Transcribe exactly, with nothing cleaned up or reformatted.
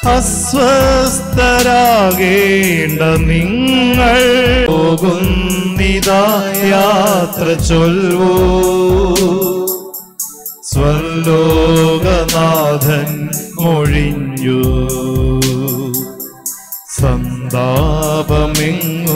അസ്വസ്ഥരാകേണ്ട നിങ്ങൾ പോകുന്നിതാ യാത്ര ചൊൽവോ സ്വർലോകനാഥൻ മൊഴിഞ്ഞു സന്താപമെങ്ങു